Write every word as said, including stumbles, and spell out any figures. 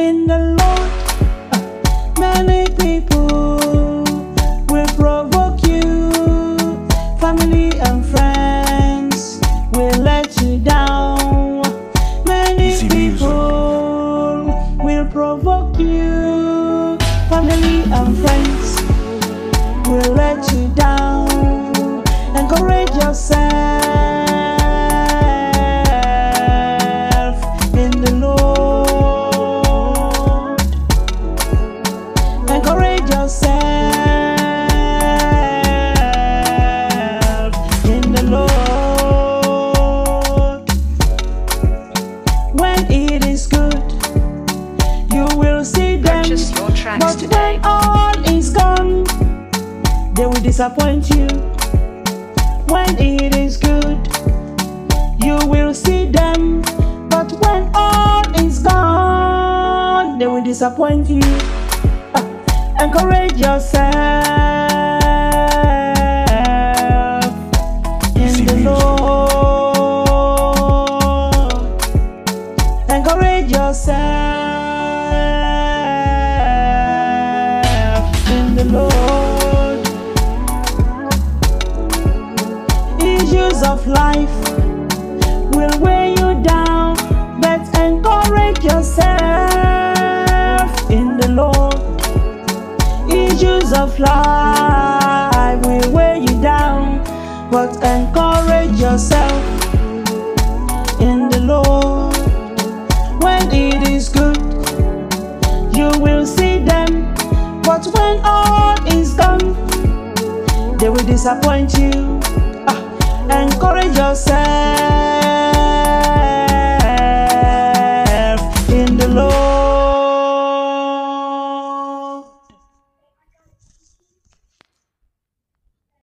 in the Lord. Many people will provoke you. Family and friends will let you down. Many Easy people music. will provoke you. Family and friends will let you down. Encourage yourself in the Lord. Encourage yourself in the Lord. When it is good, you will see them. Purchase your tracks But today. when all is gone, they will disappoint you. When it is good, you will see them. But when all is gone, they will disappoint you. Ah, encourage yourself in Easy the music. Lord. Encourage yourself in the Lord. Issues of life will weigh you down, but encourage yourself in the Lord. Issues of life will weigh you down, but encourage yourself in the Lord. When it is good, you will see them, but when all is done, they will disappoint you. Ah, encourage yourself